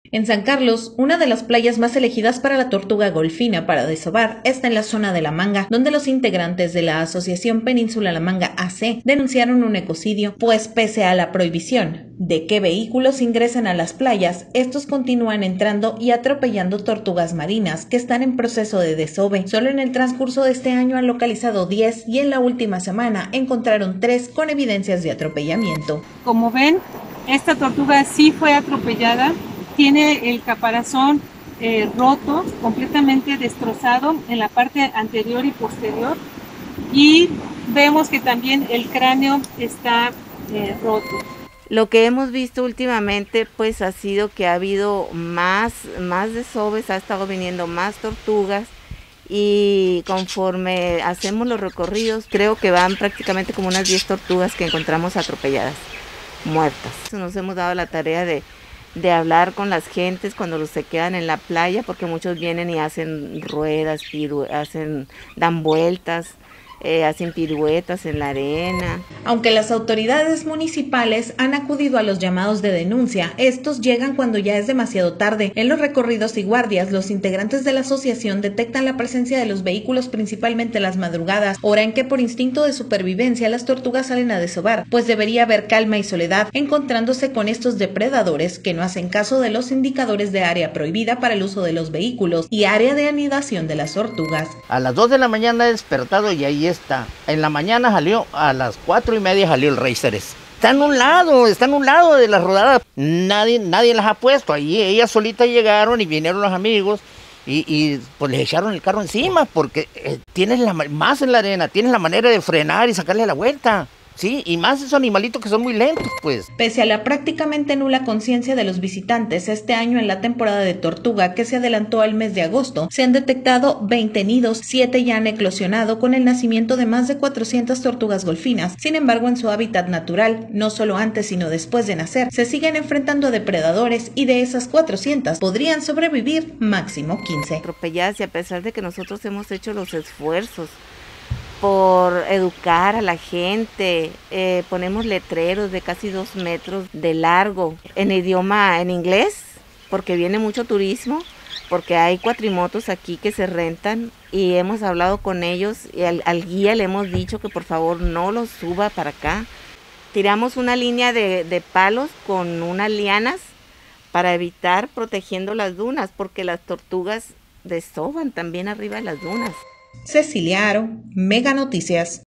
En San Carlos, una de las playas más elegidas para la tortuga golfina para desovar está en la zona de La Manga, donde los integrantes de la Asociación Península La Manga AC denunciaron un ecocidio, pues pese a la prohibición de que vehículos ingresen a las playas, estos continúan entrando y atropellando tortugas marinas que están en proceso de desove. Solo en el transcurso de este año han localizado 10 y en la última semana encontraron 3 con evidencias de atropellamiento. Como ven, esta tortuga sí fue atropellada. Tiene el caparazón roto, completamente destrozado en la parte anterior y posterior, y vemos que también el cráneo está roto. Lo que hemos visto últimamente pues ha sido que ha habido más desoves, ha estado viniendo más tortugas, y conforme hacemos los recorridos creo que van prácticamente como unas 10 tortugas que encontramos atropelladas, muertas. Nos hemos dado la tarea de hablar con las gentes cuando se quedan en la playa, porque muchos vienen y hacen ruedas, dan vueltas, hacen piruetas en la arena. Aunque las autoridades municipales han acudido a los llamados de denuncia, estos llegan cuando ya es demasiado tarde. En los recorridos y guardias, los integrantes de la asociación detectan la presencia de los vehículos principalmente las madrugadas, hora en que por instinto de supervivencia las tortugas salen a desovar, pues debería haber calma y soledad, encontrándose con estos depredadores que no hacen caso de los indicadores de área prohibida para el uso de los vehículos y área de anidación de las tortugas. A las 2 de la mañana he despertado y ahí está. En la mañana salió, a las 4:30 salió el Rey Ceres. Está en un lado de la rodada. Nadie las ha puesto. Ahí ellas solitas llegaron y vinieron los amigos y pues les echaron el carro encima, porque tienes más en la arena, tienes la manera de frenar y sacarle la vuelta. Sí, y más esos animalitos que son muy lentos, pues. Pese a la prácticamente nula conciencia de los visitantes, este año en la temporada de tortuga, que se adelantó al mes de agosto, se han detectado 20 nidos, 7 ya han eclosionado con el nacimiento de más de 400 tortugas golfinas. Sin embargo, en su hábitat natural, no solo antes sino después de nacer, se siguen enfrentando a depredadores y de esas 400 podrían sobrevivir máximo 15. Atropelladas, y a pesar de que nosotros hemos hecho los esfuerzos por educar a la gente, ponemos letreros de casi 2 metros de largo en inglés, porque viene mucho turismo, porque hay cuatrimotos aquí que se rentan, y hemos hablado con ellos y al guía le hemos dicho que por favor no los suba para acá. Tiramos una línea de palos con unas lianas para evitar protegiendo las dunas, porque las tortugas desovan también arriba de las dunas. Cecilia Aro, Mega Noticias.